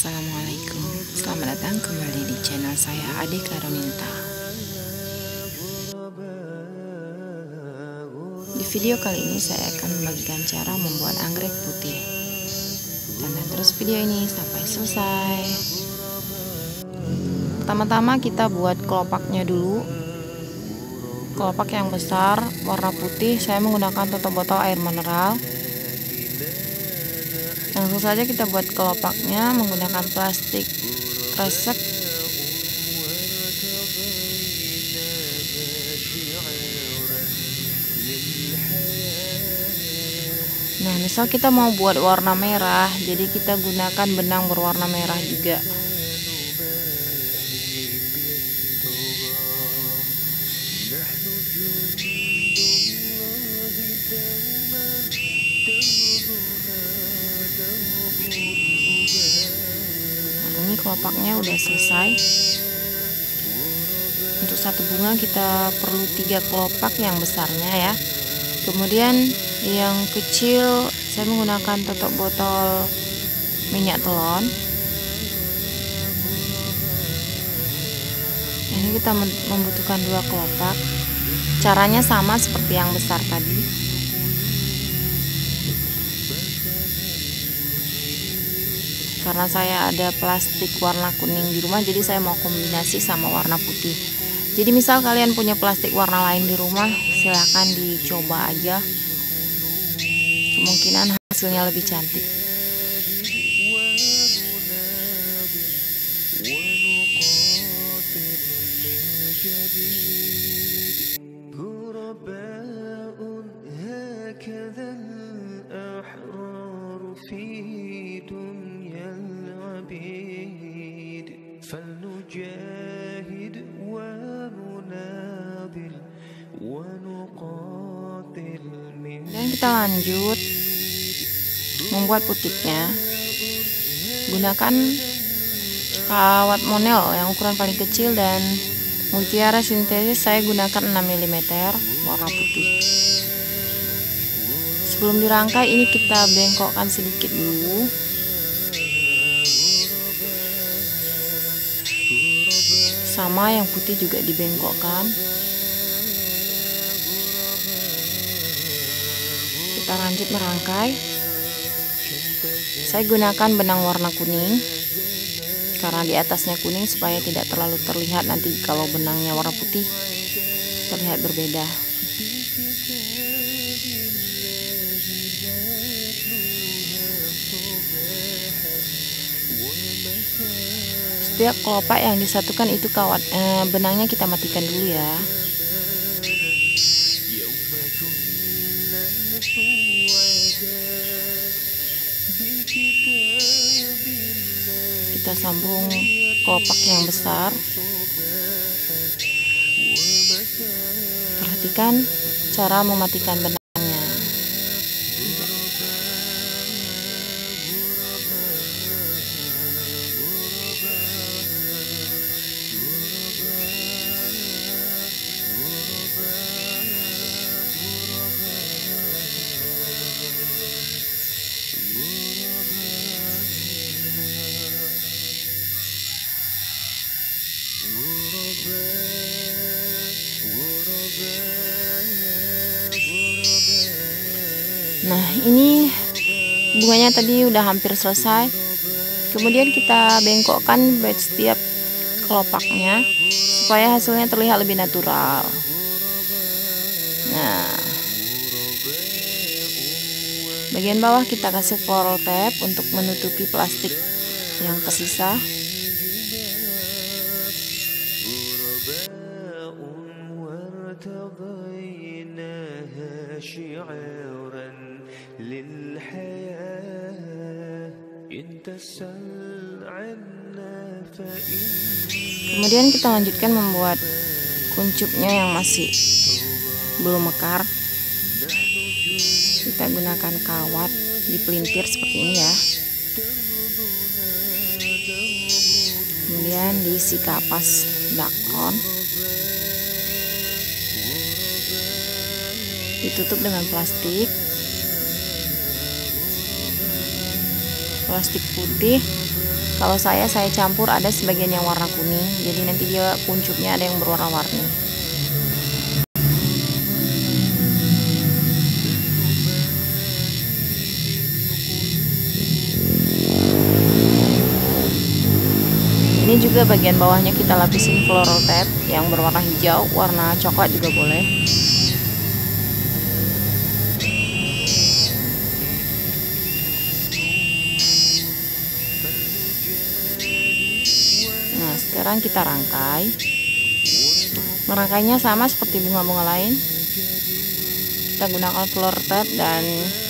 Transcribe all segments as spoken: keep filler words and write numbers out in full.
Assalamualaikum, selamat datang kembali di channel saya Ade Karoninta. Di video kali ini saya akan membagikan cara membuat anggrek putih. Tonton terus video ini sampai selesai. Pertama-tama kita buat kelopaknya dulu. Kelopak yang besar warna putih, saya menggunakan tutup botol air mineral. Langsung saja kita buat kelopaknya menggunakan plastik kresek. Nah, misal kita mau buat warna merah, jadi kita gunakan benang berwarna merah juga. Ini kelopaknya udah selesai. Untuk satu bunga kita perlu tiga kelopak yang besarnya ya. Kemudian yang kecil saya menggunakan tutup botol minyak telon. Ini kita membutuhkan dua kelopak. Caranya sama seperti yang besar tadi. Karena saya ada plastik warna kuning di rumah, jadi saya mau kombinasi sama warna putih. Jadi misal kalian punya plastik warna lain di rumah, silahkan dicoba aja. Kemungkinan hasilnya lebih cantik. Dan kita lanjut membuat putiknya. Gunakan kawat monel yang ukuran paling kecil dan mutiara sintetis saya gunakan enam milimeter warna putih. Sebelum dirangkai ini kita bengkokkan sedikit dulu. Sama yang putih juga dibengkokkan. Kita lanjut merangkai. Saya gunakan benang warna kuning karena di atasnya kuning supaya tidak terlalu terlihat nanti kalau benangnya warna putih terlihat berbeda. Setiap kelopak yang disatukan itu kawat eh, benangnya kita matikan dulu ya. Kita sambung kelopak yang besar. Perhatikan cara mematikan benangnya. Nah, ini bunganya tadi udah hampir selesai. Kemudian kita bengkokkan setiap kelopaknya supaya hasilnya terlihat lebih natural. Nah, bagian bawah kita kasih foil tape untuk menutupi plastik yang tersisa. Kemudian kita lanjutkan membuat kuncupnya yang masih belum mekar. Kita gunakan kawat dipelintir seperti ini ya. Kemudian diisi kapas dakon. Ditutup dengan plastik. plastik putih Kalau saya saya campur, ada sebagian yang warna kuning, jadi nanti dia kuncupnya ada yang berwarna-warni. Ini juga bagian bawahnya kita lapisin floral tape yang berwarna hijau, warna coklat juga boleh. Nah, sekarang kita rangkai. Merangkainya sama seperti bunga-bunga lain. Kita gunakan floral tape dan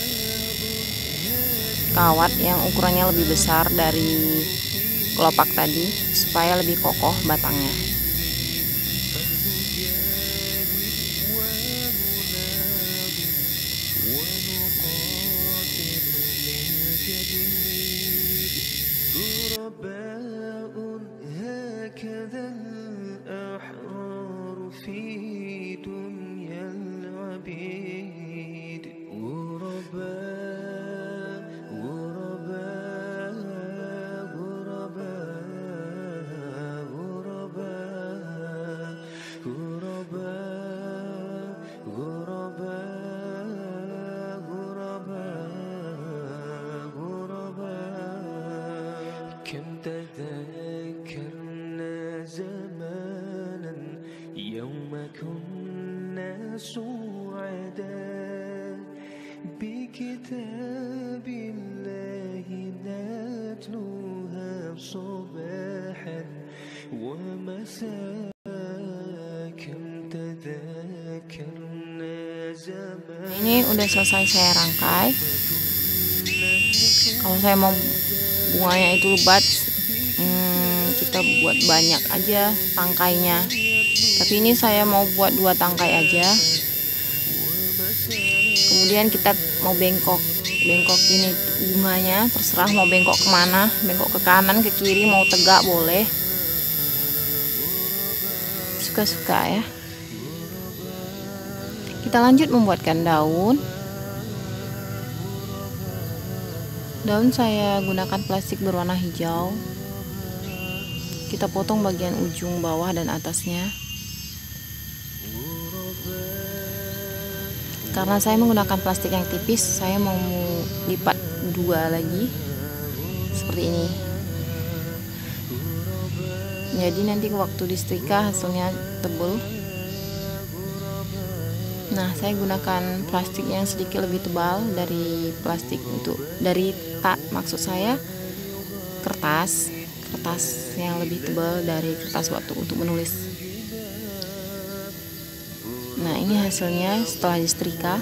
kawat yang ukurannya lebih besar dari kelopak tadi supaya lebih kokoh batangnya. كم تذكرنا زمانا يوم كنا سعدا بكتاب الله نتلوها صباحا ومساء كم تذكرنا زمانا. Ini udah selesai saya rangkai. Kalau saya mau bunganya itu lebat, hmm, kita buat banyak aja tangkainya. Tapi ini saya mau buat dua tangkai aja. Kemudian kita mau bengkok, bengkok ini bunganya terserah mau bengkok kemana, bengkok ke kanan, ke kiri, mau tegak boleh, suka-suka ya. Kita lanjut membuatkan daun. Daun saya gunakan plastik berwarna hijau. Kita potong bagian ujung bawah dan atasnya. Karena saya menggunakan plastik yang tipis, saya mau lipat dua lagi seperti ini. Jadi nanti waktu disetrika hasilnya tebal. Nah, saya gunakan plastik yang sedikit lebih tebal dari plastik untuk dari tak maksud saya kertas kertas yang lebih tebal dari kertas waktu untuk menulis. Nah, ini hasilnya setelah disetrika.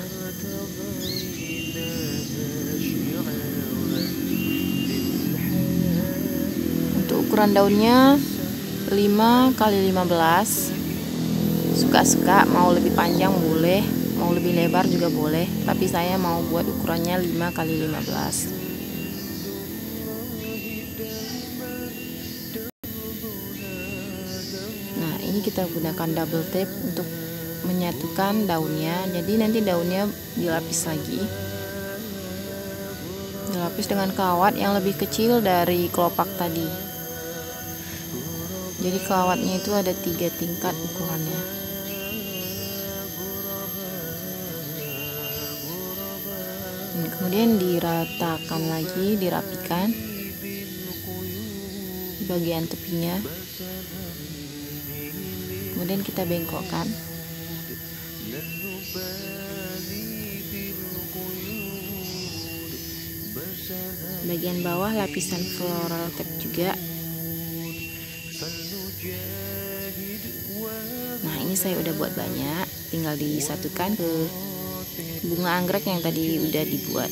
Untuk ukuran daunnya lima kali lima belas. Suka-suka, mau lebih panjang boleh, mau lebih lebar juga boleh, tapi saya mau buat ukurannya lima kali lima belas. Nah, ini kita gunakan double tape untuk menyatukan daunnya. Jadi nanti daunnya dilapis lagi, dilapis dengan kawat yang lebih kecil dari kelopak tadi. Jadi kawatnya itu ada tiga tingkat ukurannya. Kemudian diratakan lagi, dirapikan di bagian tepinya. Kemudian kita bengkokkan. Bagian bawah lapisan floral tape juga. Nah, ini saya udah buat banyak, tinggal disatukan ke bunga anggrek yang tadi udah dibuat.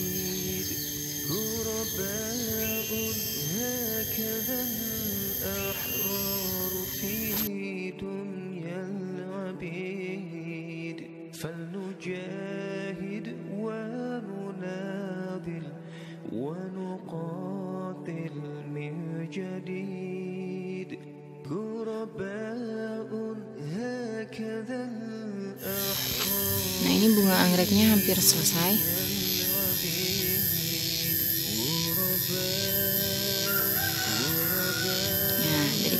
Nah, ini bunga anggreknya hampir selesai.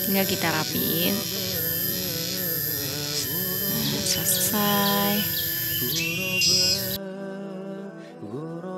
tinggal kita rapiin. Nah, selesai.